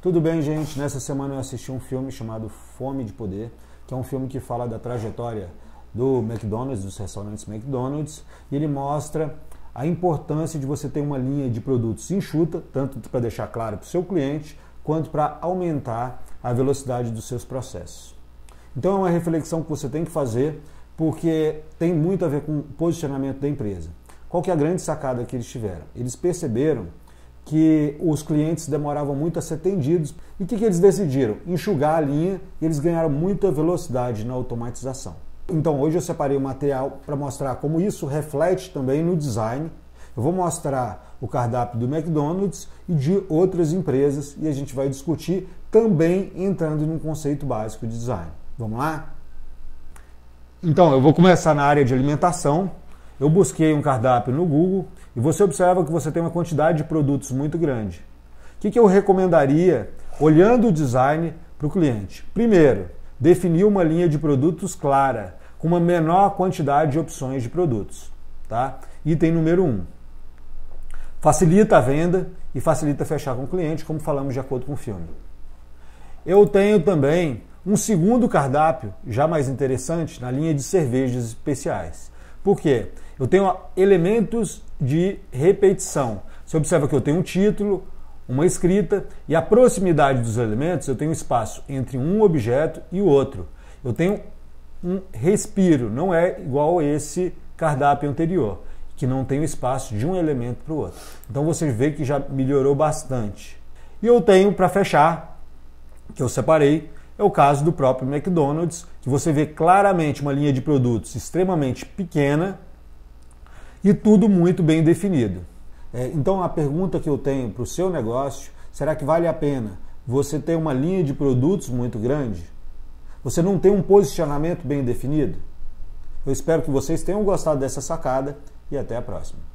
Tudo bem, gente? Nessa semana eu assisti um filme chamado Fome de Poder, que é um filme que fala da trajetória do McDonald's, dos restaurantes McDonald's, e ele mostra a importância de você ter uma linha de produtos enxuta, tanto para deixar claro para o seu cliente, quanto para aumentar a velocidade dos seus processos. Então é uma reflexão que você tem que fazer, porque tem muito a ver com o posicionamento da empresa. Qual que é a grande sacada que eles tiveram? Eles perceberam que os clientes demoravam muito a ser atendidos. E o que eles decidiram? Enxugar a linha, e eles ganharam muita velocidade na automatização. Então hoje eu separei um material para mostrar como isso reflete também no design. Eu vou mostrar o cardápio do McDonald's e de outras empresas, e a gente vai discutir também entrando num conceito básico de design. Vamos lá? Então, eu vou começar na área de alimentação. Eu busquei um cardápio no Google e você observa que você tem uma quantidade de produtos muito grande. O que eu recomendaria, olhando o design, para o cliente? Primeiro, definir uma linha de produtos clara, com uma menor quantidade de opções de produtos. Tá? Item número 1. Facilita a venda e facilita fechar com o cliente, como falamos de acordo com o filme. Eu tenho também um segundo cardápio, já mais interessante, na linha de cervejas especiais. Por quê? Eu tenho elementos de repetição. Você observa que eu tenho um título, uma escrita, e a proximidade dos elementos, eu tenho espaço entre um objeto e o outro. Eu tenho um respiro, não é igual a esse cardápio anterior, que não tem o espaço de um elemento para o outro. Então você vê que já melhorou bastante. E eu tenho, para fechar, que eu separei, é o caso do próprio McDonald's, que você vê claramente uma linha de produtos extremamente pequena e tudo muito bem definido. Então a pergunta que eu tenho para o seu negócio, será que vale a pena você ter uma linha de produtos muito grande? Você não tem um posicionamento bem definido? Eu espero que vocês tenham gostado dessa sacada e até a próxima.